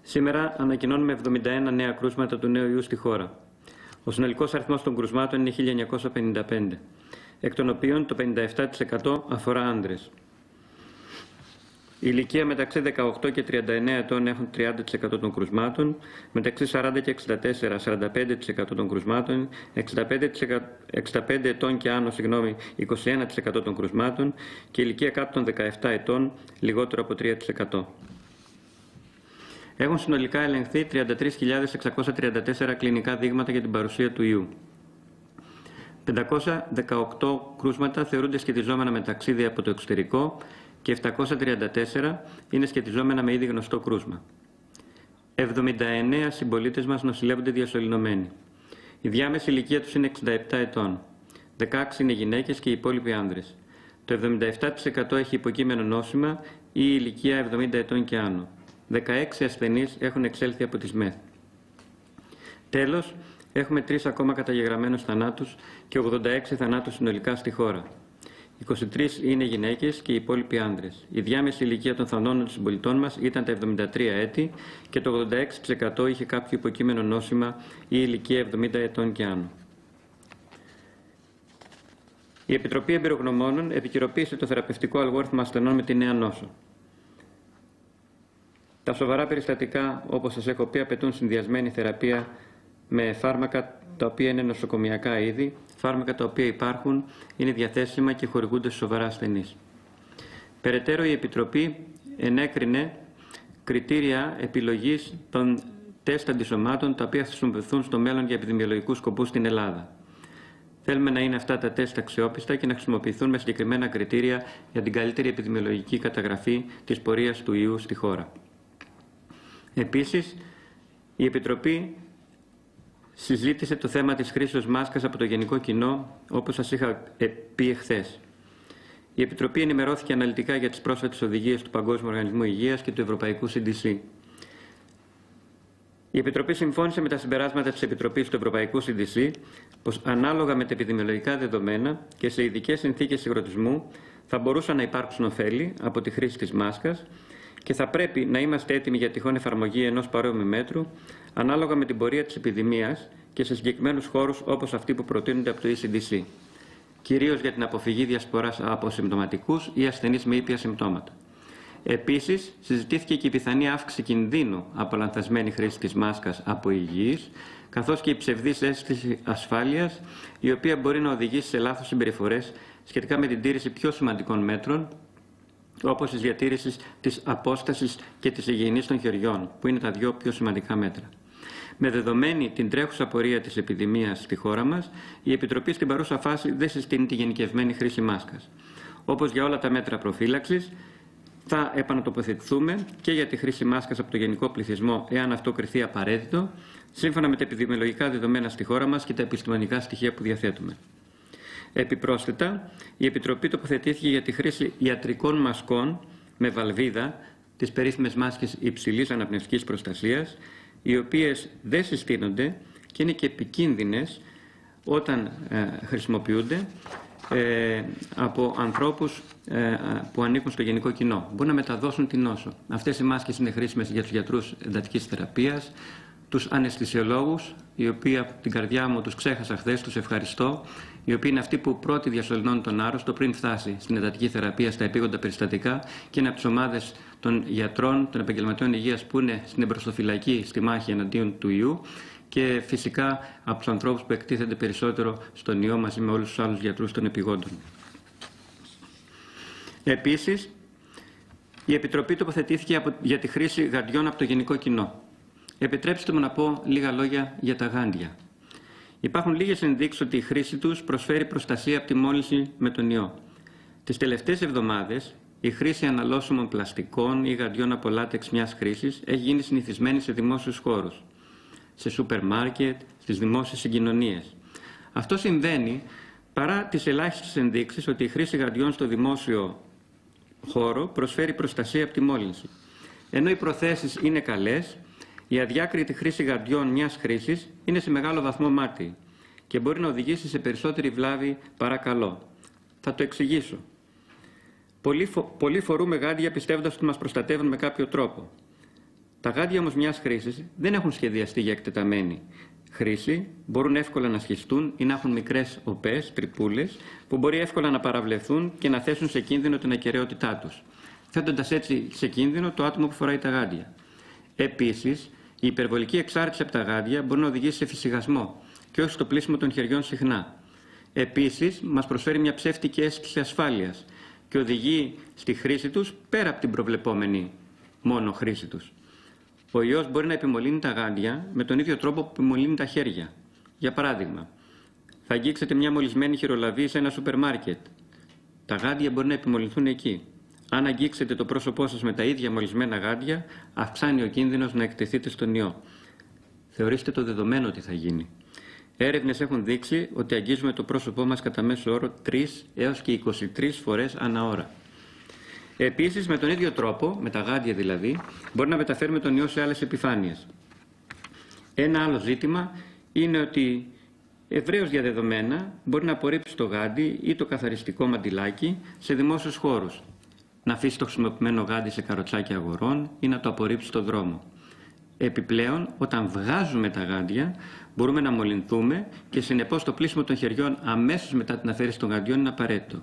Σήμερα ανακοινώνουμε 71 νέα κρούσματα του νέου ιού στη χώρα. Ο συνολικός αριθμός των κρουσμάτων είναι 1.955, εκ των οποίων το 57% αφορά άνδρες. Η ηλικία μεταξύ 18 και 39 ετών έχουν 30% των κρουσμάτων, μεταξύ 40 και 64, 45% των κρουσμάτων, 65 ετών και άνω, 21% των κρουσμάτων και η ηλικία κάτω των 17 ετών λιγότερο από 3%. Έχουν συνολικά ελεγχθεί 33.634 κλινικά δείγματα για την παρουσία του ιού. 518 κρούσματα θεωρούνται σχετιζόμενα με ταξίδια από το εξωτερικό και 734 είναι σχετιζόμενα με ήδη γνωστό κρούσμα. 79 συμπολίτες μας νοσηλεύονται διασωληνωμένοι. Η διάμεση ηλικία τους είναι 67 ετών. 16 είναι γυναίκες και οι υπόλοιποι άνδρες. Το 77% έχει υποκείμενο νόσημα ή ηλικία 70 ετών και άνω. 16 ασθενείς έχουν εξέλθει από τις ΜΕΘ. Τέλος, έχουμε 3 ακόμα καταγεγραμμένους θανάτους και 86 θανάτους συνολικά στη χώρα. 23 είναι γυναίκες και οι υπόλοιποι άνδρες. Η διάμεση ηλικία των θανόντων των συμπολιτών μας ήταν τα 73 έτη και το 86% είχε κάποιο υποκείμενο νόσημα ή ηλικία 70 ετών και άνω. Η Επιτροπή Εμπειρογνωμόνων επικαιροποίησε το θεραπευτικό αλγόριθμο ασθενών με τη νέα νόσο. Τα σοβαρά περιστατικά, όπως σας έχω πει, απαιτούν συνδυασμένη θεραπεία με φάρμακα τα οποία είναι νοσοκομιακά είδη, φάρμακα τα οποία υπάρχουν, είναι διαθέσιμα και χορηγούνται στους σοβαρά ασθενείς. Περαιτέρω, η Επιτροπή ενέκρινε κριτήρια επιλογής των τεστ αντισωμάτων τα οποία θα χρησιμοποιηθούν στο μέλλον για επιδημιολογικούς σκοπούς στην Ελλάδα. Θέλουμε να είναι αυτά τα τεστ αξιόπιστα και να χρησιμοποιηθούν με συγκεκριμένα κριτήρια για την καλύτερη επιδημιολογική καταγραφή της πορείας του ιού στη χώρα. Επίσης, η Επιτροπή συζήτησε το θέμα της χρήσης μάσκας από το γενικό κοινό, όπως σας είχα πει εχθές. Η Επιτροπή ενημερώθηκε αναλυτικά για τις πρόσφατες οδηγίες του Παγκόσμιου Οργανισμού Υγείας και του Ευρωπαϊκού CDC. Η Επιτροπή συμφώνησε με τα συμπεράσματα της Επιτροπής του Ευρωπαϊκού CDC πως ανάλογα με τα επιδημιολογικά δεδομένα και σε ειδικές συνθήκες συγκροτισμού θα μπορούσαν να υπάρξουν ωφέλη από τη χρήση της μάσκας και θα πρέπει να είμαστε έτοιμοι για τυχόν εφαρμογή ενός παρόμοιου μέτρου ανάλογα με την πορεία της επιδημίας και σε συγκεκριμένους χώρους όπως αυτοί που προτείνονται από το ECDC, κυρίως για την αποφυγή διασποράς από συμπτωματικούς ή ασθενείς με ήπια συμπτώματα. Επίσης, συζητήθηκε και η πιθανή αύξηση κινδύνου από λανθασμένη χρήση της μάσκας από υγιείς, καθώς και η ψευδής αίσθηση ασφάλειας, η οποία μπορεί να οδηγήσει σε λάθος συμπεριφορές σχετικά με την τήρηση πιο σημαντικών μέτρων, όπως της διατήρησης της απόστασης και της υγιεινής των χεριών, που είναι τα δύο πιο σημαντικά μέτρα. Με δεδομένη την τρέχουσα πορεία της επιδημίας στη χώρα μας, η Επιτροπή στην παρούσα φάση δεν συστήνει τη γενικευμένη χρήση μάσκας. Όπως για όλα τα μέτρα προφύλαξης, θα επανατοποθετηθούμε και για τη χρήση μάσκας από το γενικό πληθυσμό, εάν αυτό κριθεί απαραίτητο, σύμφωνα με τα επιδημιολογικά δεδομένα στη χώρα μας και τα επιστημονικά στοιχεία που διαθέτουμε. Επιπρόσθετα, η Επιτροπή τοποθετήθηκε για τη χρήση ιατρικών μασκών με βαλβίδα, τις περίφημες μάσκες υψηλής αναπνευστικής προστασίας, οι οποίες δεν συστήνονται και είναι και επικίνδυνες όταν χρησιμοποιούνται από ανθρώπους που ανήκουν στο γενικό κοινό. Μπορούν να μεταδώσουν την νόσο. Αυτές οι μάσκες είναι χρήσιμες για τους γιατρούς εντατικής θεραπείας, τους αναισθησιολόγους, οι οποίοι από την καρδιά μου τους ξέχασα χθες, τους ευχαριστώ, οι οποίοι είναι αυτοί που πρώτοι διασωληνώνουν τον άρρωστο πριν φτάσει στην εντατική θεραπεία, στα επίγοντα περιστατικά, και είναι από τις ομάδες των γιατρών, των επαγγελματιών υγείας που είναι στην εμπροστοφυλακή στη μάχη εναντίον του ιού και φυσικά από τους ανθρώπους που εκτίθενται περισσότερο στον ιό μαζί με όλους τους άλλους γιατρούς των επιγόντων. Επίσης, η Επιτροπή τοποθετήθηκε για τη χρήση γαντιών από το γενικό κοινό. Επιτρέψτε μου να πω λίγα λόγια για τα γάντια. Υπάρχουν λίγες ενδείξεις ότι η χρήση τους προσφέρει προστασία από τη μόλυνση με τον ιό. Τις τελευταίες εβδομάδες, η χρήση αναλώσιμων πλαστικών ή γαντιών από λάτεξ μιας χρήσης έχει γίνει συνηθισμένη σε δημόσιους χώρους, σε σούπερ μάρκετ, στις δημόσιες συγκοινωνίες. Αυτό συμβαίνει παρά τις ελάχιστες ενδείξεις ότι η χρήση γαντιών στο δημόσιο χώρο προσφέρει προστασία από τη μόλυνση. Ενώ οι προθέσεις είναι καλές, η αδιάκριτη χρήση γαντιών μιας χρήσης είναι σε μεγάλο βαθμό μάρτυρη και μπορεί να οδηγήσει σε περισσότερη βλάβη παρά καλό. Θα το εξηγήσω. Πολλοί φορούμε γάντια πιστεύοντας ότι μας προστατεύουν με κάποιο τρόπο. Τα γάντια όμως μιας χρήσης δεν έχουν σχεδιαστεί για εκτεταμένη χρήση, μπορούν εύκολα να σχιστούν ή να έχουν μικρές οπές, τρυπούλες, που μπορεί εύκολα να παραβλεφθούν και να θέσουν σε κίνδυνο την ακεραιότητά τους, θέτοντας έτσι σε κίνδυνο το άτομο που φοράει τα γάντια. Επίσης, η υπερβολική εξάρτηση από τα γάντια μπορεί να οδηγήσει σε φυσιγασμό και όχι στο πλύσιμο των χεριών συχνά. Επίσης, μας προσφέρει μια ψεύτικη αίσθηση ασφάλειας και οδηγεί στη χρήση τους πέρα από την προβλεπόμενη μόνο χρήση τους. Ο ιός μπορεί να επιμολύνει τα γάντια με τον ίδιο τρόπο που επιμολύνει τα χέρια. Για παράδειγμα, θα αγγίξετε μια μολυσμένη χειρολαβή σε ένα σούπερ μάρκετ. Τα γάντια μπορεί να επιμολυνθούν εκεί. Αν αγγίξετε το πρόσωπό σας με τα ίδια μολυσμένα γάντια, αυξάνει ο κίνδυνος να εκτεθείτε στον ιό. Θεωρήστε το δεδομένο ότι θα γίνει. Έρευνες έχουν δείξει ότι αγγίζουμε το πρόσωπό μας κατά μέσο όρο 3 έως και 23 φορές ανά ώρα. Επίσης, με τον ίδιο τρόπο, με τα γάντια δηλαδή, μπορεί να μεταφέρουμε τον ιό σε άλλες επιφάνειες. Ένα άλλο ζήτημα είναι ότι ευρέως διαδεδομένα μπορεί να απορρίψει το γάντι ή το καθαριστικό μαντιλάκι σε δημόσιους χώρους, να αφήσει το χρησιμοποιημένο γάντι σε καροτσάκια αγορών ή να το απορρίψει στο δρόμο. Επιπλέον, όταν βγάζουμε τα γάντια, μπορούμε να μολυνθούμε και συνεπώς το πλύσιμο των χεριών αμέσως μετά την αφαίρεση των γαντιών είναι απαραίτητο.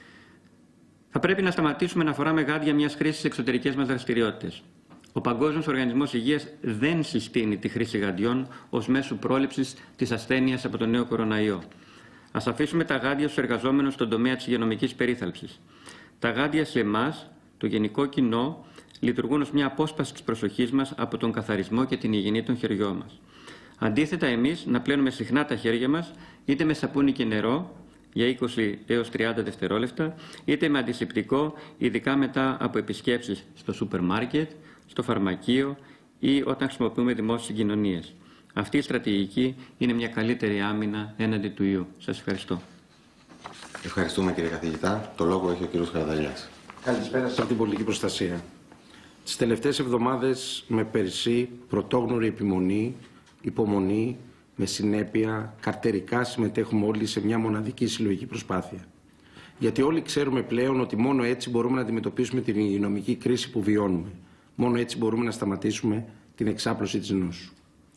Θα πρέπει να σταματήσουμε να φοράμε γάντια μιας χρήσης σε εξωτερικές μας δραστηριότητες. Ο Παγκόσμιος Οργανισμός Υγείας δεν συστήνει τη χρήση γαντιών ως μέσου πρόληψης της ασθένειας από τον νέο κοροναϊό. Ας αφήσουμε τα γάντια στους εργαζόμενους στον τομέα της υγειονομικής περίθαλψης. Τα γάντια σε εμάς, το γενικό κοινό, λειτουργούν ως μια απόσπαση της προσοχής μας από τον καθαρισμό και την υγιεινή των χεριών μας. Αντίθετα, εμείς να πλένουμε συχνά τα χέρια μας, είτε με σαπούνι και νερό, για 20 έως 30 δευτερόλεπτα, είτε με αντισηπτικό, ειδικά μετά από επισκέψεις στο σούπερ μάρκετ, στο φαρμακείο ή όταν χρησιμοποιούμε δημόσιες συγκοινωνίες. Αυτή η στρατηγική είναι μια καλύτερη άμυνα έναντι του ιού. Σας ευχαριστώ. Ευχαριστούμε, κύριε καθηγητά. Το λόγο έχει ο κύριος Χαρδαλιάς. Καλησπέρα σας από την πολιτική προστασία. Τις τελευταίες εβδομάδες, με περισσή πρωτόγνωρη επιμονή, υπομονή, με συνέπεια, καρτερικά συμμετέχουμε όλοι σε μια μοναδική συλλογική προσπάθεια. Γιατί όλοι ξέρουμε πλέον ότι μόνο έτσι μπορούμε να αντιμετωπίσουμε την υγειονομική κρίση που βιώνουμε. Μόνο έτσι μπορούμε να σταματήσουμε την εξάπλωση της νόσου.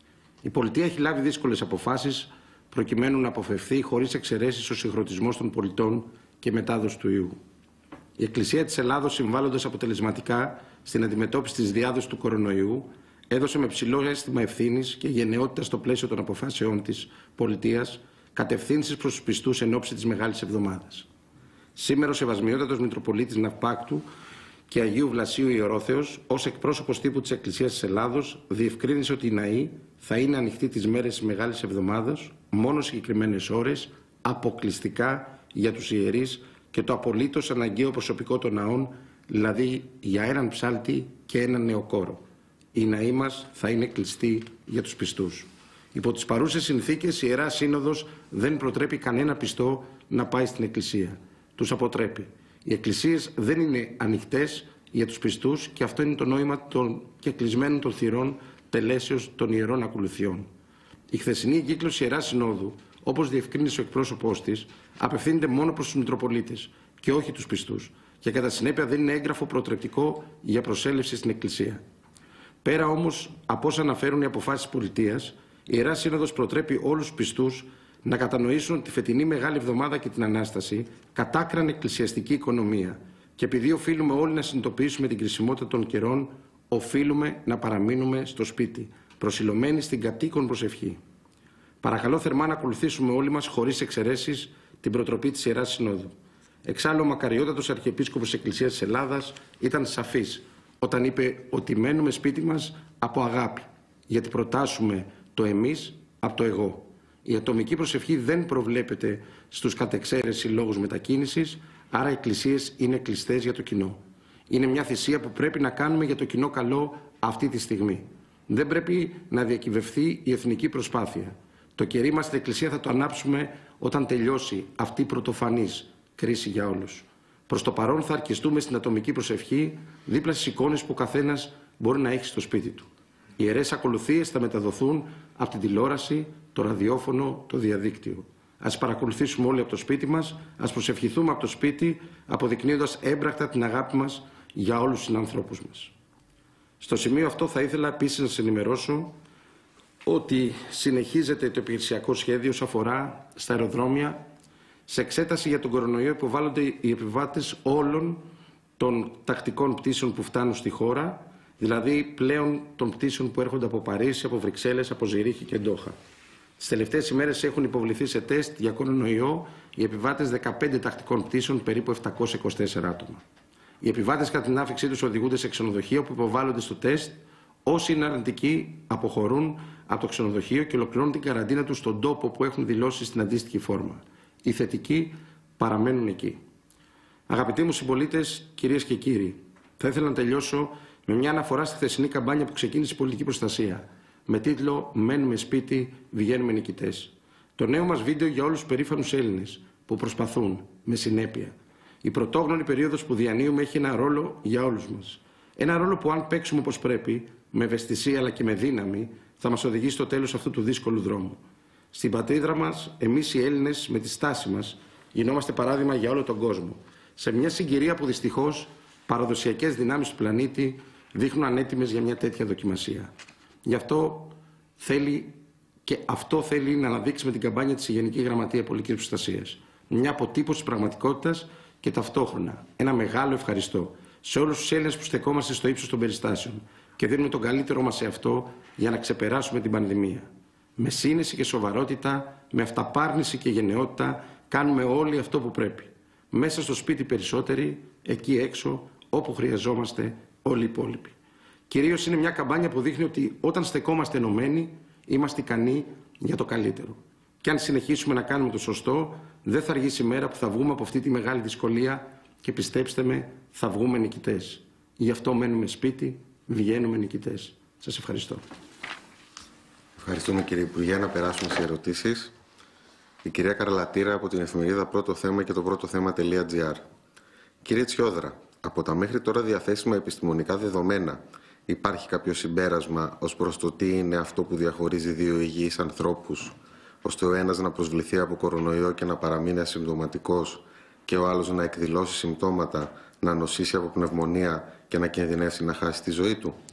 Η πολιτεία έχει λάβει δύσκολες αποφάσεις προκειμένου να αποφευθεί χωρίς εξαιρέσεις ο συγχρονισμός των πολιτών και μετάδοση του ιού. Η Εκκλησία της Ελλάδος, συμβάλλοντας αποτελεσματικά στην αντιμετώπιση της διάδοσης του κορονοϊού, έδωσε με ψηλό αίσθημα ευθύνης και γενναιότητα στο πλαίσιο των αποφάσεών της πολιτείας κατευθύνσεις προς τους πιστούς εν ώψη της Μεγάλης Εβδομάδας. Σήμερα ο Σεβασμιότατος Μητροπολίτης Ναυπάκτου και Αγίου Βλασίου Ιερόθεος, ως εκπρόσωπος τύπου της Εκκλησίας της Ελλάδος, διευκρίνησε ότι οι ναοί θα είναι ανοιχτοί τις μέρες της Μεγάλης Εβδομάδας, μόνο συγκεκριμένες ώρες, αποκλειστικά για τους ιερείς και το απολύτως αναγκαίο προσωπικό των ναών, δηλαδή για έναν ψάλτη και έναν νεοκόρο. Οι ναοί μας θα είναι κλειστοί για τους πιστούς. Υπό τις παρούσες συνθήκες, η Ιερά Σύνοδος δεν προτρέπει κανένα πιστό να πάει στην Εκκλησία. Τους αποτρέπει. Οι εκκλησίες δεν είναι ανοιχτές για τους πιστούς και αυτό είναι το νόημα των κεκλεισμένων των θυρών τελέσεως των ιερών ακολουθιών. Η χθεσινή εγκύκλωση Ιεράς Συνόδου, όπως διευκρίνησε ο εκπρόσωπός της, απευθύνεται μόνο προς τους Μητροπολίτες και όχι τους πιστούς και κατά συνέπεια δεν είναι έγγραφο προτρεπτικό για προσέλευση στην Εκκλησία. Πέρα όμως από όσα αναφέρουν οι αποφάσεις της πολιτείας, η Ιερά Σύνοδος προτρέπει όλους τους πιστούς να κατανοήσουν ότι τη φετινή Μεγάλη Εβδομάδα και την Ανάσταση κατάκραν εκκλησιαστική οικονομία και επειδή οφείλουμε όλοι να συνειδητοποιήσουμε την κρισιμότητα των καιρών, οφείλουμε να παραμείνουμε στο σπίτι, προσιλωμένοι στην κατοίκον προσευχή. Παρακαλώ θερμά να ακολουθήσουμε όλοι μας χωρίς εξαιρέσεις την προτροπή της Ιεράς Συνόδου. Εξάλλου, ο μακαριότατος Αρχιεπίσκοπος της Εκκλησίας της Ελλάδας ήταν σαφής όταν είπε ότι μένουμε σπίτι μας από αγάπη, γιατί προτάσουμε το εμείς από το εγώ. Η ατομική προσευχή δεν προβλέπεται στους κατεξαίρεση λόγους μετακίνησης, άρα οι εκκλησίες είναι κλειστές για το κοινό. Είναι μια θυσία που πρέπει να κάνουμε για το κοινό καλό αυτή τη στιγμή. Δεν πρέπει να διακυβευθεί η εθνική προσπάθεια. Το κερί μας στην Εκκλησία θα το ανάψουμε όταν τελειώσει αυτή η πρωτοφανής κρίση για όλους. Προς το παρόν θα αρκεστούμε στην ατομική προσευχή δίπλα στις εικόνες που ο καθένας μπορεί να έχει στο σπίτι του. Οι ιερές ακολουθίες θα μεταδοθούν από την τηλεόραση, το ραδιόφωνο, το διαδίκτυο. Ας παρακολουθήσουμε όλοι από το σπίτι μας, ας προσευχηθούμε από το σπίτι, αποδεικνύοντας έμπρακτα την αγάπη μας για όλους τους συνανθρώπους μας. Στο σημείο αυτό θα ήθελα επίσης να σας ενημερώσω ότι συνεχίζεται το επιχειρησιακό σχέδιο όσον αφορά στα αεροδρόμια. Σε εξέταση για τον κορονοϊό υποβάλλονται οι επιβάτες όλων των τακτικών πτήσεων που φτάνουν στη χώρα, δηλαδή πλέον των πτήσεων που έρχονται από Παρίσι, από Βρυξέλλες, από Ζηρίχη και Ντόχα. Τις τελευταίες ημέρες έχουν υποβληθεί σε τεστ για κορονοϊό οι επιβάτες 15 τακτικών πτήσεων, περίπου 724 άτομα. Οι επιβάτες κατά την άφηξή τους οδηγούνται σε ξενοδοχείο που υποβάλλονται στο τεστ. Όσοι είναι αρνητικοί αποχωρούν από το ξενοδοχείο και ολοκληρώνουν την καραντίνα τους στον τόπο που έχουν δηλώσει στην αντίστοιχη φόρμα. Οι θετικοί παραμένουν εκεί. Αγαπητοί μου συμπολίτες, κυρίες και κύριοι, θα ήθελα να τελειώσω με μια αναφορά στη χθεσινή καμπάνια που ξεκίνησε η Πολιτική Προστασία με τίτλο «Μένουμε σπίτι, βγαίνουμε νικητές». Το νέο μας βίντεο για όλους τους περήφανους Έλληνες που προσπαθούν με συνέπεια. Η πρωτόγνωρη περίοδος που διανύουμε έχει ένα ρόλο για όλους μας. Ένα ρόλο που, αν παίξουμε όπως πρέπει, με ευαισθησία αλλά και με δύναμη, θα μας οδηγήσει στο τέλος αυτού του δύσκολου δρόμου. Στην πατρίδα μας, εμείς οι Έλληνες, με τη στάση μας, γινόμαστε παράδειγμα για όλο τον κόσμο. Σε μια συγκυρία που δυστυχώς παραδοσιακές δυνάμεις του πλανήτη δείχνουν ανέτοιμες για μια τέτοια δοκιμασία. Γι' αυτό θέλει να αναδείξει με την καμπάνια της η Γενική Γραμματεία Πολιτικής Προστασίας. Μια αποτύπωση πραγματικότητας και ταυτόχρονα ένα μεγάλο ευχαριστώ σε όλους τους Έλληνες που στεκόμαστε στο ύψος των περιστάσεων και δίνουμε τον καλύτερό μας σε αυτό για να ξεπεράσουμε την πανδημία. Με σύνεση και σοβαρότητα, με αυταπάρνηση και γενναιότητα κάνουμε όλοι αυτό που πρέπει. Μέσα στο σπίτι περισσότεροι, εκεί έξω, όπου χρειαζόμαστε όλοι οι υπόλοιποι. Κυρίως είναι μια καμπάνια που δείχνει ότι όταν στεκόμαστε ενωμένοι, είμαστε ικανοί για το καλύτερο. Και αν συνεχίσουμε να κάνουμε το σωστό, δεν θα αργήσει η μέρα που θα βγούμε από αυτή τη μεγάλη δυσκολία και πιστέψτε με, θα βγούμε νικητές. Γι' αυτό μένουμε σπίτι, βγαίνουμε νικητές. Σας ευχαριστώ. Ευχαριστούμε κύριε Υπουργέ. Να περάσουμε σε ερωτήσεις. Η κυρία Καρλατήρα από την εφημερίδα Πρώτο Θέμα και το πρώτοθέμα.gr. Κύριε Τσιόδρα, από τα μέχρι τώρα διαθέσιμα επιστημονικά δεδομένα, υπάρχει κάποιο συμπέρασμα ως προς το τι είναι αυτό που διαχωρίζει δύο υγιείς ανθρώπους, ώστε ο ένας να προσβληθεί από κορονοϊό και να παραμείνει ασυμπτωματικός και ο άλλος να εκδηλώσει συμπτώματα, να νοσήσει από πνευμονία και να κινδυνεύσει να χάσει τη ζωή του?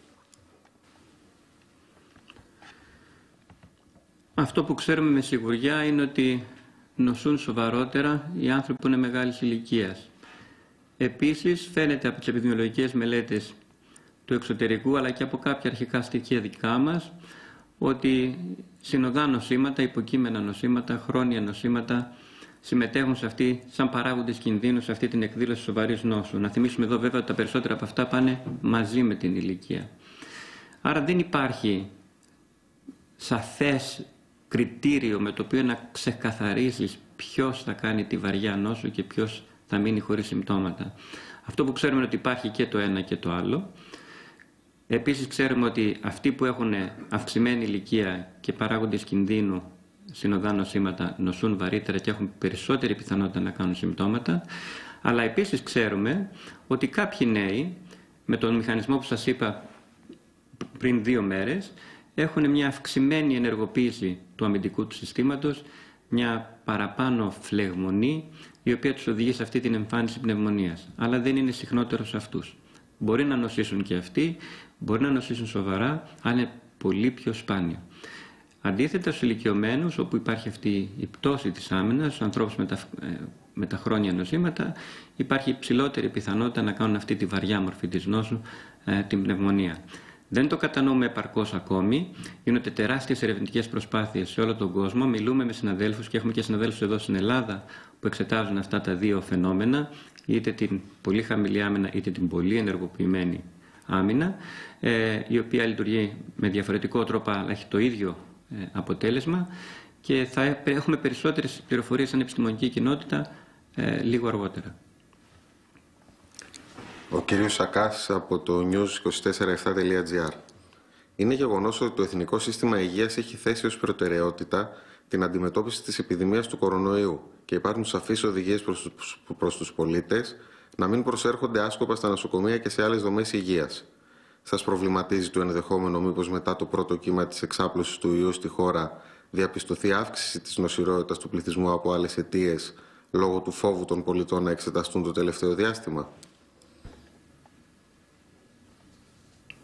Αυτό που ξέρουμε με σιγουριά είναι ότι νοσούν σοβαρότερα οι άνθρωποι που είναι μεγάλης ηλικίας. Επίσης, φαίνεται από τις επιδημιολογικές μελέτες του εξωτερικού, αλλά και από κάποια αρχικά στοιχεία δικά μας, ότι συνοδά νοσήματα, υποκείμενα νοσήματα, χρόνια νοσήματα συμμετέχουν σε αυτή, σαν παράγοντες κινδύνου σε αυτή την εκδήλωση σοβαρής νόσου. Να θυμίσουμε εδώ βέβαια ότι τα περισσότερα από αυτά πάνε μαζί με την ηλικία. Άρα δεν υπάρχει σαφές κριτήριο με το οποίο να ξεκαθαρίσεις ποιος θα κάνει τη βαριά νόσο και ποιος θα μείνει χωρίς συμπτώματα. Αυτό που ξέρουμε είναι ότι υπάρχει και το ένα και το άλλο. Επίσης ξέρουμε ότι αυτοί που έχουν αυξημένη ηλικία και παράγοντες κινδύνου συνοδά νοσήματα νοσούν βαρύτερα και έχουν περισσότερη πιθανότητα να κάνουν συμπτώματα. Αλλά επίσης ξέρουμε ότι κάποιοι νέοι, με τον μηχανισμό που σας είπα πριν 2 μέρες, έχουν μια αυξημένη ενεργοποίηση του αμυντικού του συστήματος, μια παραπάνω φλεγμονή, η οποία τους οδηγεί σε αυτή την εμφάνιση πνευμονίας. Αλλά δεν είναι συχνότερο σε αυτούς. Μπορεί να νοσήσουν και αυτοί, μπορεί να νοσήσουν σοβαρά, αλλά είναι πολύ πιο σπάνιο. Αντίθετα στους ηλικιωμένους, όπου υπάρχει αυτή η πτώση της άμυνας, στους ανθρώπους με τα χρόνια νοσήματα, υπάρχει υψηλότερη πιθανότητα να κάνουν αυτή τη βαριά μορφή της νόσου, την πνευμονία. Δεν το κατανοούμε επαρκώς ακόμη. Γίνονται τεράστιες ερευνητικές προσπάθειες σε όλο τον κόσμο. Μιλούμε με συναδέλφους και έχουμε και συναδέλφους εδώ στην Ελλάδα που εξετάζουν αυτά τα δύο φαινόμενα, είτε την πολύ χαμηλή άμυνα είτε την πολύ ενεργοποιημένη άμυνα, η οποία λειτουργεί με διαφορετικό τρόπο αλλά έχει το ίδιο αποτέλεσμα, και θα έχουμε περισσότερες πληροφορίες σαν επιστημονική κοινότητα λίγο αργότερα. Ο κύριος Σακάς από το news247.gr. Είναι γεγονός ότι το Εθνικό Σύστημα Υγείας έχει θέσει ως προτεραιότητα την αντιμετώπιση της επιδημίας του κορονοϊού και υπάρχουν σαφείς οδηγίες προς τους πολίτες να μην προσέρχονται άσκοπα στα νοσοκομεία και σε άλλες δομές υγείας. Σας προβληματίζει το ενδεχόμενο μήπως μετά το πρώτο κύμα της εξάπλωσης του ιού στη χώρα διαπιστωθεί αύξηση της νοσηρότητας του πληθυσμού από άλλες αιτίες λόγω του φόβου των πολιτών να εξεταστούν το τελευταίο διάστημα?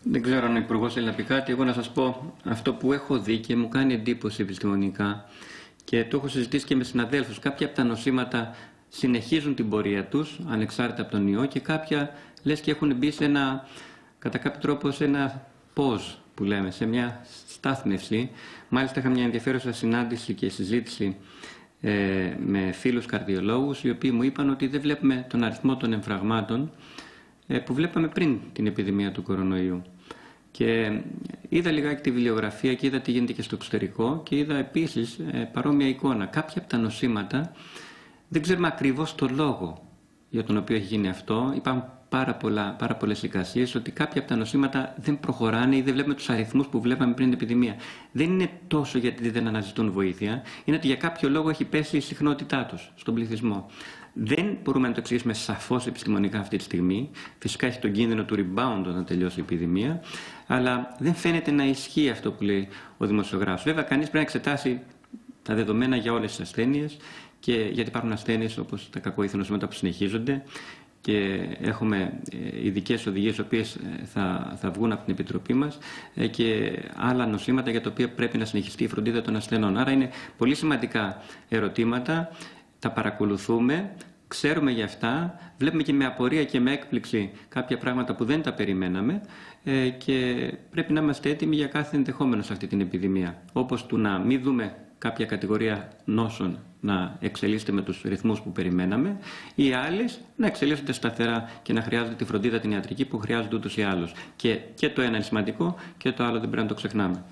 Δεν ξέρω αν ο Υπουργός θέλει να πει κάτι. Εγώ να σας πω αυτό που έχω δει και μου κάνει εντύπωση επιστημονικά και το έχω συζητήσει και με συναδέλφους. Κάποια από τα νοσήματα συνεχίζουν την πορεία τους ανεξάρτητα από τον ιό και κάποια λες και έχουν μπει σε ένα, κατά κάποιο τρόπο σε ένα pause που λέμε, σε μια στάθμευση. Μάλιστα είχα μια ενδιαφέρουσα συνάντηση και συζήτηση με φίλους καρδιολόγους οι οποίοι μου είπαν ότι δεν βλέπουμε τον αριθμό των εμφραγμάτων που βλέπαμε πριν την επιδημία του κορονοϊού. Και είδα λιγάκι τη βιβλιογραφία και είδα τι γίνεται και στο εξωτερικό και είδα επίσης παρόμοια εικόνα. Κάποια από τα νοσήματα δεν ξέρουμε ακριβώς το λόγο για τον οποίο έχει γίνει αυτό. Υπάρχουν πάρα πολλές εικασίες ότι κάποια από τα νοσήματα δεν προχωράνε ή δεν βλέπουμε τους αριθμούς που βλέπαμε πριν την επιδημία. Δεν είναι τόσο γιατί δεν αναζητούν βοήθεια, είναι ότι για κάποιο λόγο έχει πέσει η συχνότητά τους στον πληθυσμό. Δεν μπορούμε να το εξηγήσουμε σαφώς επιστημονικά αυτή τη στιγμή. Φυσικά έχει τον κίνδυνο του rebound όταν τελειώσει η επιδημία, αλλά δεν φαίνεται να ισχύει αυτό που λέει ο δημοσιογράφος. Βέβαια, κανείς πρέπει να εξετάσει τα δεδομένα για όλες τις ασθένειες, και γιατί υπάρχουν ασθένειες όπως τα κακοήθη νοσήματα που συνεχίζονται και έχουμε ειδικές οδηγίες οι οποίες θα βγουν από την Επιτροπή μας και άλλα νοσήματα για τα οποία πρέπει να συνεχιστεί η φροντίδα των ασθενών. Άρα είναι πολύ σημαντικά ερωτήματα, τα παρακολουθούμε, ξέρουμε για αυτά, βλέπουμε και με απορία και με έκπληξη κάποια πράγματα που δεν τα περιμέναμε και πρέπει να είμαστε έτοιμοι για κάθε ενδεχόμενο σε αυτή την επιδημία. Όπως του να μην δούμε κάποια κατηγορία νόσων να εξελίσσεται με τους ρυθμούς που περιμέναμε, ή άλλες να εξελίσσονται σταθερά και να χρειάζονται τη φροντίδα την ιατρική που χρειάζονται ούτως ή άλλως. Και το ένα είναι σημαντικό και το άλλο δεν πρέπει να το ξεχνάμε.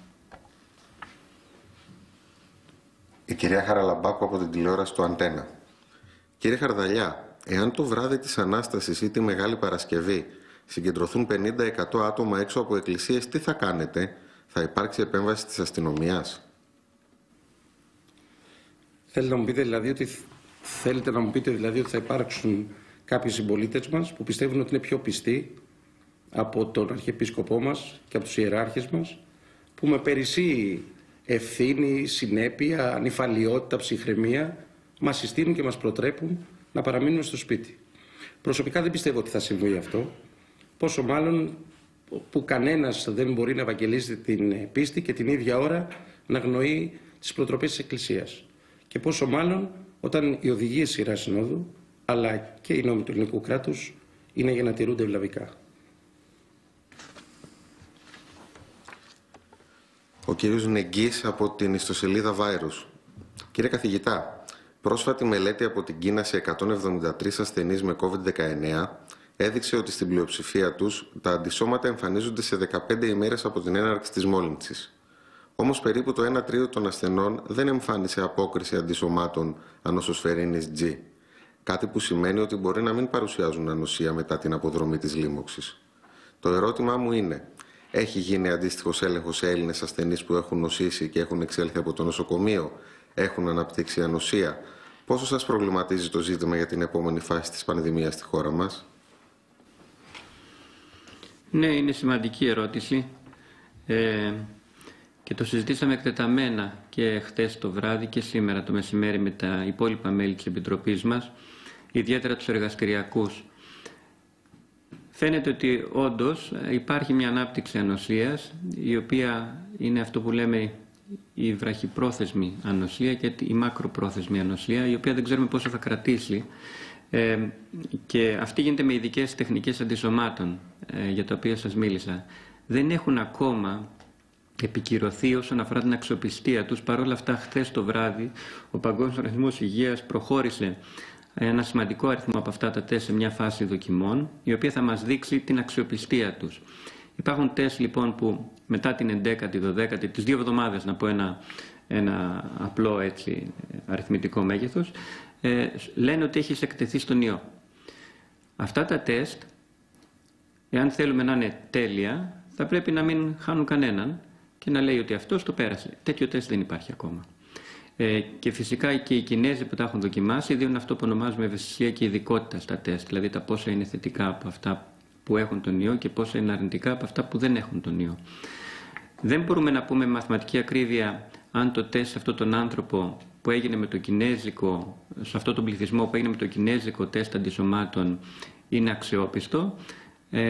Η κυρία Χαραλαμπάκου από την τηλεόραση του Αντένα. Κύριε Χαρδαλιά, εάν το βράδυ της Ανάστασης ή τη Μεγάλη Παρασκευή συγκεντρωθούν 50-100 άτομα έξω από εκκλησίες, τι θα κάνετε? Θα υπάρξει επέμβαση της αστυνομίας? Θέλετε να μου πείτε δηλαδή ότι θα υπάρξουν κάποιοι συμπολίτες μας που πιστεύουν ότι είναι πιο πιστοί από τον Αρχιεπίσκοπό μας και από τους ιεράρχες μας, που με περισσή ευθύνη, συνέπεια, ανυφαλιότητα, ψυχραιμία μας συστήνουν και μας προτρέπουν να παραμείνουμε στο σπίτι. Προσωπικά δεν πιστεύω ότι θα συμβεί αυτό, πόσο μάλλον που κανένας δεν μπορεί να ευαγγελίσει την πίστη και την ίδια ώρα να αγνοεί τις προτροπές της Εκκλησίας. Και πόσο μάλλον όταν οι οδηγίες Ιεράς Συνόδου αλλά και οι νόμοι του ελληνικού κράτους είναι για να τηρούνται ευλαβικά. Ο κύριος Νεγκής από την ιστοσελίδα Virus. Κύριε καθηγητά, πρόσφατη μελέτη από την Κίνα σε 173 ασθενείς με COVID-19 έδειξε ότι στην πλειοψηφία τους τα αντισώματα εμφανίζονται σε 15 ημέρες από την έναρξη της μόλυνσης. Όμως περίπου το 1 τρίτο των ασθενών δεν εμφάνισε απόκριση αντισωμάτων ανοσοσφαιρίνης G. Κάτι που σημαίνει ότι μπορεί να μην παρουσιάζουν ανοσία μετά την αποδρομή της λίμωξης. Το ερώτημά μου είναι, έχει γίνει αντίστοιχος έλεγχος σε Έλληνες ασθενείς που έχουν νοσήσει και έχουν εξέλθει από το νοσοκομείο, έχουν αναπτύξει ανοσία? Πόσο σας προβληματίζει το ζήτημα για την επόμενη φάση της πανδημίας στη χώρα μας? Ναι, είναι σημαντική ερώτηση. Και το συζητήσαμε εκτεταμένα και χτες το βράδυ και σήμερα το μεσημέρι με τα υπόλοιπα μέλη της Επιτροπής μας, ιδιαίτερα τους εργαστηριακούς. Φαίνεται ότι όντως υπάρχει μια ανάπτυξη ανοσίας, η οποία είναι αυτό που λέμε η βραχυπρόθεσμη ανοσία και η μακροπρόθεσμη ανοσία, η οποία δεν ξέρουμε πόσο θα κρατήσει. Και αυτή γίνεται με ειδικές τεχνικές αντισωμάτων, για τα οποία σας μίλησα. Δεν έχουν ακόμα επικυρωθεί όσον αφορά την αξιοπιστία τους. Παρ' όλα αυτά, χθες το βράδυ ο Παγκόσμιος Οργανισμός Υγείας προχώρησε ένα σημαντικό αριθμό από αυτά τα τεστ σε μια φάση δοκιμών, η οποία θα μας δείξει την αξιοπιστία τους. Υπάρχουν τεστ λοιπόν που μετά την 11η, 12η, τις 2 εβδομάδες, να πω ένα απλό έτσι αριθμητικό μέγεθος, λένε ότι έχεις εκτεθεί στον ιό. Αυτά τα τεστ, εάν θέλουμε να είναι τέλεια, θα πρέπει να μην χάνουν κανέναν και να λέει ότι αυτός το πέρασε. Τέτοιο τεστ δεν υπάρχει ακόμα. Και φυσικά και οι Κινέζοι που τα έχουν δοκιμάσει δίνουν αυτό που ονομάζουμε ευαισθησία και ειδικότητα στα τεστ, δηλαδή τα πόσα είναι θετικά από αυτά που έχουν τον ιό και πόσα είναι αρνητικά από αυτά που δεν έχουν τον ιό. Δεν μπορούμε να πούμε με μαθηματική ακρίβεια αν το τεστ σε αυτόν τον άνθρωπο που έγινε με το κινέζικο, σε αυτόν τον πληθυσμό που έγινε με το κινέζικο τεστ αντισωμάτων είναι αξιόπιστο.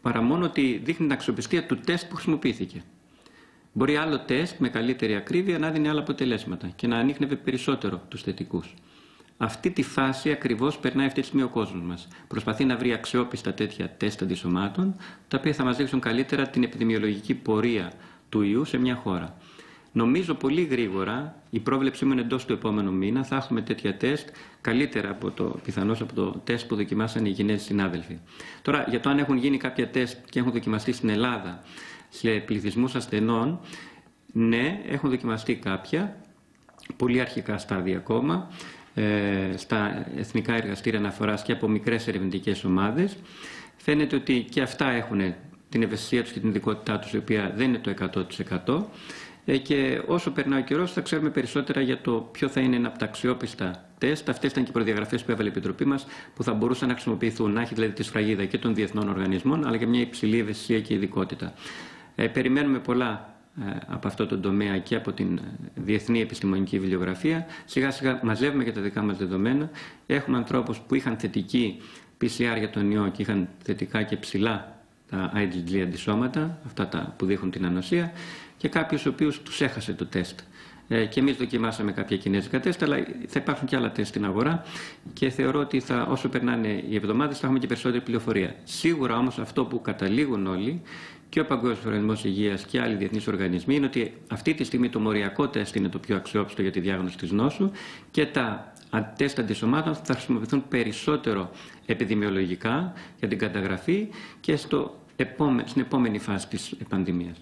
παρά μόνο ότι δείχνει την αξιοπιστία του τεστ που χρησιμοποιήθηκε. Μπορεί άλλο τεστ με καλύτερη ακρίβεια να δίνει άλλα αποτελέσματα και να ανείχνευε περισσότερο τους θετικούς. Αυτή τη φάση ακριβώς περνάει αυτή τη στιγμή ο κόσμος μας. Προσπαθεί να βρει αξιόπιστα τέτοια τεστ αντισωμάτων, τα οποία θα μας δείξουν καλύτερα την επιδημιολογική πορεία του ιού σε μια χώρα. Νομίζω πολύ γρήγορα, η πρόβλεψή μου είναι εντός του επόμενου μήνα, θα έχουμε τέτοια τεστ καλύτερα πιθανώς από το τεστ που δοκιμάσαν οι Κινέζοι συνάδελφοι. Τώρα, για το αν έχουν γίνει κάποια τεστ και έχουν δοκιμαστεί στην Ελλάδα σε πληθυσμούς ασθενών, ναι, έχουν δοκιμαστεί κάποια, πολύ αρχικά στάδια ακόμα, στα εθνικά εργαστήρια αναφοράς και από μικρές ερευνητικές ομάδες. Φαίνεται ότι και αυτά έχουν την ευαισθησία τους και την ειδικότητά τους, η οποία δεν είναι το 100%. Και όσο περνάει ο καιρός θα ξέρουμε περισσότερα για το ποιο θα είναι ένα από τα αξιόπιστα τεστ. Αυτές ήταν και οι προδιαγραφές που έβαλε η Επιτροπή μας, που θα μπορούσαν να χρησιμοποιηθούν, να έχει δηλαδή τη σφραγίδα και των διεθνών οργανισμών, αλλά και μια υψηλή ευαισθησία και ειδικότητα. Περιμένουμε πολλά από αυτό το τομέα και από την διεθνή επιστημονική βιβλιογραφία. Σιγά σιγά μαζεύουμε και τα δικά μας δεδομένα. Έχουμε ανθρώπους που είχαν θετική PCR για τον ιό και είχαν θετικά και ψηλά τα IgG αντισώματα, αυτά που δείχνουν την ανοσία, και κάποιους ο οποίους τους έχασε το τεστ. Και εμείς δοκιμάσαμε κάποια κινέζικα τεστ, αλλά θα υπάρχουν και άλλα τεστ στην αγορά και θεωρώ ότι όσο περνάνε οι εβδομάδες θα έχουμε και περισσότερη πληροφορία. Σίγουρα όμως αυτό που καταλήγουν όλοι, και ο Παγκόσμιος Οργανισμός Υγείας και άλλοι διεθνείς οργανισμοί, είναι ότι αυτή τη στιγμή το μοριακό τεστ είναι το πιο αξιόπιστο για τη διάγνωση της νόσου και τα τεστ αντισωμάτων θα χρησιμοποιηθούν περισσότερο επιδημιολογικά για την καταγραφή και στην επόμενη φάση της πανδημίας.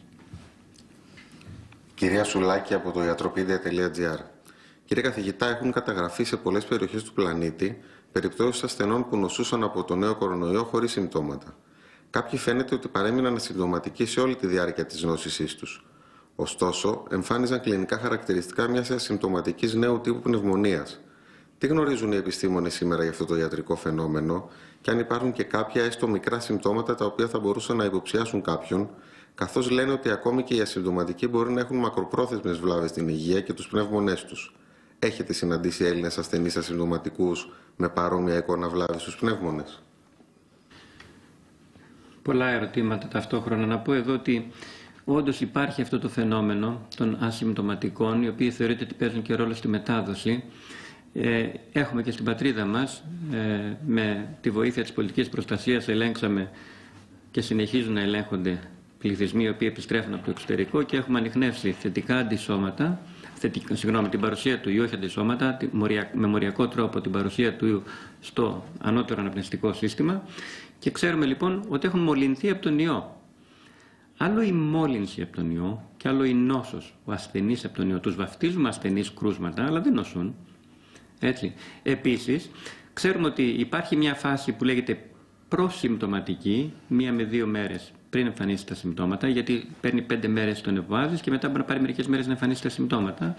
Κυρία Σουλάκη από το ιατροπίδια.gr. Κύριε καθηγητά, έχουν καταγραφεί σε πολλές περιοχές του πλανήτη περιπτώσεις ασθενών που νοσούσαν από το νέο κορονοϊό χωρίς συμπτώματα. Κάποιοι φαίνεται ότι παρέμειναν ασυμπτωματικοί σε όλη τη διάρκεια της νόσησής τους. Ωστόσο, εμφάνιζαν κλινικά χαρακτηριστικά μιας ασυμπτωματικής νέου τύπου πνευμονίας. Τι γνωρίζουν οι επιστήμονες σήμερα για αυτό το ιατρικό φαινόμενο και αν υπάρχουν και κάποια έστω μικρά συμπτώματα τα οποία θα μπορούσαν να υποψιάσουν κάποιον, καθώς λένε ότι ακόμη και οι ασυμπτωματικοί μπορεί να έχουν μακροπρόθεσμες βλάβες στην υγεία και τους πνεύμονές τους. Έχετε συναντήσει Έλληνες ασθενείς ασυμπτωματικούς με παρόμοια εικόνα βλάβης στους πνεύμονες? Πολλά ερωτήματα ταυτόχρονα. Να πω εδώ ότι όντως υπάρχει αυτό το φαινόμενο των ασυμπτωματικών, οι οποίοι θεωρείται ότι παίζουν και ρόλο στη μετάδοση. Έχουμε και στην πατρίδα μας, με τη βοήθεια της πολιτικής προστασίας, ελέγξαμε και συνεχίζουν να ελέγχονται πληθυσμοί οι οποίοι επιστρέφουν από το εξωτερικό και έχουμε ανιχνεύσει θετικά αντισώματα, την παρουσία του ιού, όχι αντισώματα, με μοριακό τρόπο την παρουσία του ιού στο ανώτερο αναπνευστικό σύστημα και ξέρουμε λοιπόν ότι έχουν μολυνθεί από τον ιό. Άλλο η μόλυνση από τον ιό και άλλο η νόσος, ο ασθενής από τον ιό. Τους βαφτίζουμε ασθενείς κρούσματα, αλλά δεν νοσούν. Έτσι. Επίσης, ξέρουμε ότι υπάρχει μια φάση που λέγεται προσυμπτωματική, 1 με 2 μέρες πριν εμφανίσει τα συμπτώματα, γιατί παίρνει 5 μέρες τον εμβολιάζει και μετά μπορεί να πάρει μερικές μέρες να εμφανίσει τα συμπτώματα.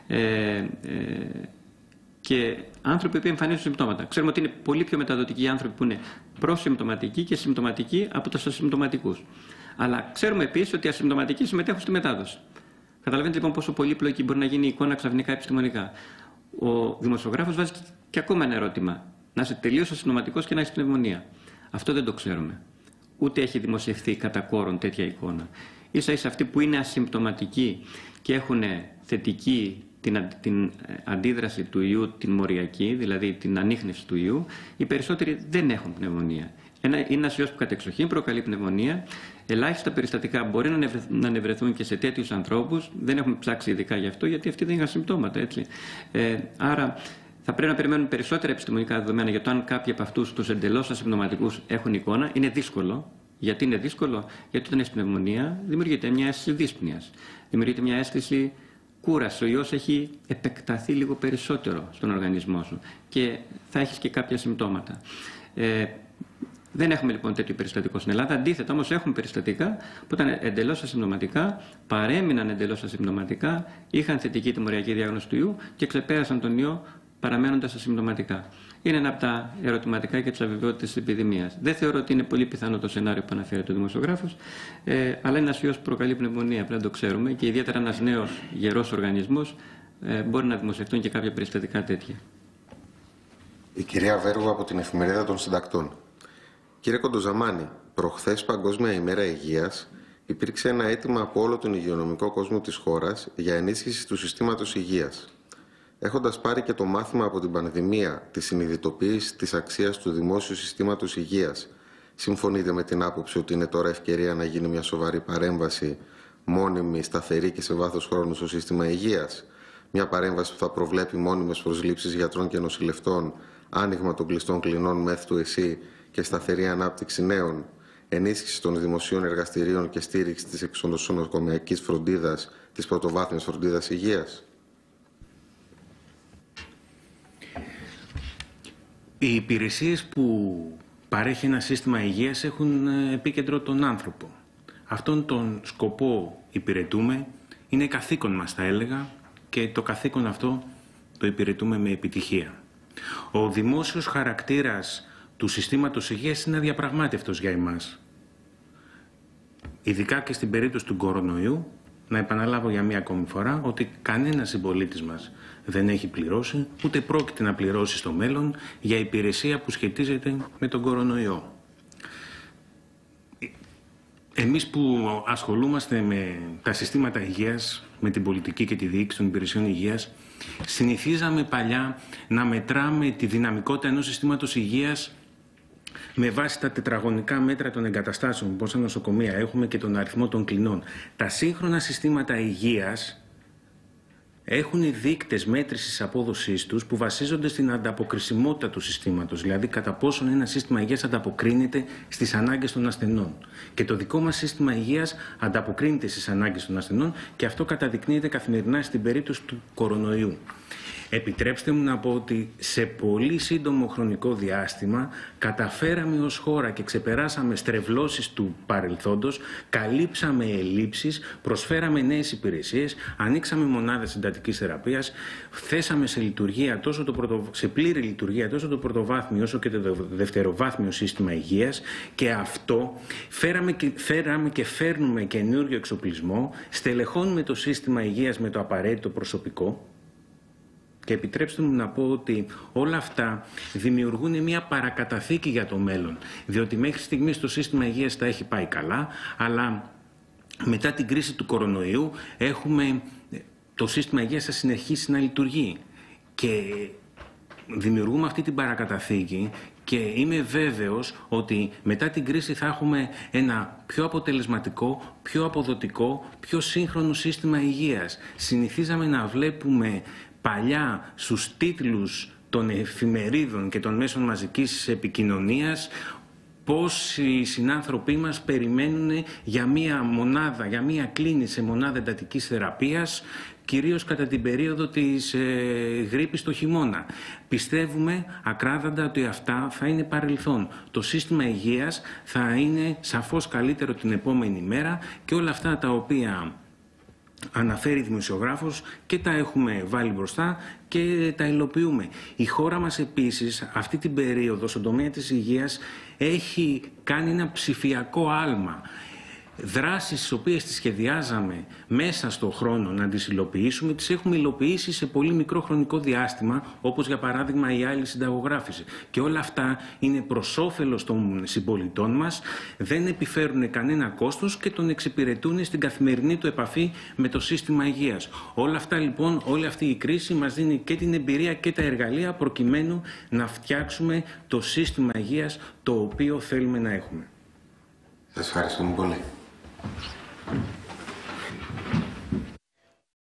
Και άνθρωποι που εμφανίζουν συμπτώματα. Ξέρουμε ότι είναι πολύ πιο μεταδοτικοί οι άνθρωποι που είναι προσυμπτωματικοί και συμπτωματικοί από τους ασυμπτωματικούς. Αλλά ξέρουμε επίσης ότι οι ασυμπτωματικοί συμμετέχουν στη μετάδοση. Καταλαβαίνετε λοιπόν πόσο πολύπλοκη μπορεί να γίνει η εικόνα ξαφνικά επιστημονικά. Ο δημοσιογράφος βάζει και ακόμα ένα ερώτημα. Να είσαι τελείως ασυμπτωματικός και να έχεις πνευμονία. Αυτό δεν το ξέρουμε. Ούτε έχει δημοσιευθεί κατά κόρον τέτοια εικόνα. Ίσα-ίσα αυτοί που είναι ασυμπτωματικοί και έχουν θετική την αντίδραση του ιού, την μοριακή, δηλαδή την ανίχνευση του ιού, οι περισσότεροι δεν έχουν πνευμονία. Είναι ένας ιός που κατεξοχήν προκαλεί πνευμονία. Ελάχιστα περιστατικά μπορεί να ανεβρεθούν και σε τέτοιους ανθρώπους. Δεν έχουμε ψάξει ειδικά γι' αυτό, γιατί αυτοί δεν είχαν συμπτώματα. Έτσι. Άρα θα πρέπει να περιμένουν περισσότερα επιστημονικά δεδομένα για το αν κάποιοι από αυτούς τους εντελώς ασυμπτωματικούς έχουν εικόνα. Είναι δύσκολο. Γιατί είναι δύσκολο? Γιατί όταν έχει πνευμονία δημιουργείται μια αίσθηση δύσπνοιας. Δημιουργείται μια αίσθηση κούραση. Ο ιός έχει επεκταθεί λίγο περισσότερο στον οργανισμό σου και θα έχεις και κάποια συμπτώματα. Δεν έχουμε λοιπόν τέτοιο περιστατικό στην Ελλάδα. Αντίθετα, όμως, έχουμε περιστατικά που ήταν εντελώς ασυμπτωματικά, παρέμειναν εντελώς ασυμπτωματικά, είχαν θετική τιμωριακή διάγνωση του ιού και ξεπέρασαν τον ιό παραμένοντας ασυμπτωματικά. Είναι ένα από τα ερωτηματικά και τις αβεβαιότητες της επιδημίας. Δεν θεωρώ ότι είναι πολύ πιθανό το σενάριο που αναφέρει ο δημοσιογράφος, αλλά είναι ένας ιός που προκαλεί πνευμονία, πρέπει να το ξέρουμε, και ιδιαίτερα ένας νέος γερός οργανισμός μπορεί να δημοσιευτούν και κάποια περιστατικά τέτοια. Η κυρία Βέργου από την Εφημερίδα των Συντακτών. Κύριε Κοντοζαμάνη, προχθές Παγκόσμια ημέρα υγείας, υπήρξε ένα αίτημα από όλο τον υγειονομικό κόσμο της χώρας για ενίσχυση του συστήματος υγείας. Έχοντας πάρει και το μάθημα από την πανδημία τη συνειδητοποίηση της αξίας του δημόσιου συστήματος υγείας, συμφωνείτε με την άποψη ότι είναι τώρα ευκαιρία να γίνει μια σοβαρή παρέμβαση, μόνιμη, σταθερή και σε βάθος χρόνου στο σύστημα υγείας? Μια παρέμβαση που θα προβλέπει μόνιμες προσλήψεις γιατρών και νοσηλευτών, άνοιγμα των κλειστών κλινών ΜΕΘ του ΕΣΥ και σταθερή ανάπτυξη νέων, ενίσχυση των δημοσίων εργαστηρίων και στήριξη της εξονοσοκομιακής φροντίδας, της πρωτοβάθμιας φροντίδας υγείας. Οι υπηρεσίες που παρέχει ένα σύστημα υγείας έχουν επίκεντρο τον άνθρωπο. Αυτόν τον σκοπό υπηρετούμε, είναι καθήκον μας θα έλεγα, και το καθήκον αυτό το υπηρετούμε με επιτυχία. Ο δημόσιος χαρακτήρας του συστήματος υγείας είναι αδιαπραγμάτευτος για εμάς. Ειδικά και στην περίπτωση του κορονοϊού, να επαναλάβω για μία ακόμη φορά ότι κανένας συμπολίτης μας δεν έχει πληρώσει, ούτε πρόκειται να πληρώσει στο μέλλον για υπηρεσία που σχετίζεται με τον κορονοϊό. Εμείς που ασχολούμαστε με τα συστήματα υγείας, με την πολιτική και τη διοίκηση των υπηρεσιών υγείας, συνηθίζαμε παλιά να μετράμε τη δυναμικότητα ενός συστήματος υγείας με βάση τα τετραγωνικά μέτρα των εγκαταστάσεων, πόσα νοσοκομεία έχουμε και τον αριθμό των κλινών. Τα σύγχρονα συστήματα υγείας έχουν δείκτες μέτρησης απόδοσής τους που βασίζονται στην ανταποκρισιμότητα του συστήματος, δηλαδή κατά πόσον ένα σύστημα υγείας ανταποκρίνεται στις ανάγκες των ασθενών. Και το δικό μας σύστημα υγείας ανταποκρίνεται στις ανάγκες των ασθενών και αυτό καταδεικνύεται καθημερινά στην περίπτωση του κορονοϊού. Επιτρέψτε μου να πω ότι σε πολύ σύντομο χρονικό διάστημα καταφέραμε ως χώρα και ξεπεράσαμε στρεβλώσεις του παρελθόντος, καλύψαμε ελλείψεις, προσφέραμε νέες υπηρεσίες, ανοίξαμε μονάδες συντατικής θεραπείας, θέσαμε σε, λειτουργία, σε πλήρη λειτουργία τόσο το πρωτοβάθμιο όσο και το δευτεροβάθμιο σύστημα υγείας και αυτό φέραμε και φέρνουμε καινούριο εξοπλισμό, στελεχώνουμε το σύστημα υγείας με το απαραίτητο προσωπικό. Και επιτρέψτε μου να πω ότι όλα αυτά δημιουργούν μια παρακαταθήκη για το μέλλον. Διότι μέχρι στιγμής το σύστημα υγείας τα έχει πάει καλά, αλλά μετά την κρίση του κορονοϊού το σύστημα υγείας θα συνεχίσει να λειτουργεί. Και δημιουργούμε αυτή την παρακαταθήκη και είμαι βέβαιος ότι μετά την κρίση θα έχουμε ένα πιο αποτελεσματικό, πιο αποδοτικό, πιο σύγχρονο σύστημα υγείας. Συνηθίζαμε να βλέπουμε παλιά στους τίτλους των εφημερίδων και των μέσων μαζικής επικοινωνίας πώς οι συνάνθρωποι μας περιμένουν για μία μονάδα, για μία κλίνη σε μονάδα εντατικής θεραπείας, κυρίως κατά την περίοδο της γρίπης το χειμώνα. Πιστεύουμε ακράδαντα ότι αυτά θα είναι παρελθόν. Το σύστημα υγείας θα είναι σαφώς καλύτερο την επόμενη μέρα και όλα αυτά τα οποία αναφέρει δημοσιογράφος και τα έχουμε βάλει μπροστά και τα υλοποιούμε. Η χώρα μας επίσης αυτή την περίοδο στον τομέα της υγείας έχει κάνει ένα ψηφιακό άλμα. Δράσεις τις οποίες τις σχεδιάζαμε μέσα στον χρόνο να τις υλοποιήσουμε, τις έχουμε υλοποιήσει σε πολύ μικρό χρονικό διάστημα, όπως για παράδειγμα η άλλη συνταγογράφηση. Και όλα αυτά είναι προς όφελος των συμπολιτών μας, δεν επιφέρουν κανένα κόστος και τον εξυπηρετούν στην καθημερινή του επαφή με το σύστημα υγείας. Όλα αυτά λοιπόν, όλη αυτή η κρίση μας δίνει και την εμπειρία και τα εργαλεία προκειμένου να φτιάξουμε το σύστημα υγείας το οποίο θέλουμε να έχουμε. Σας ευχαριστούμε πολύ.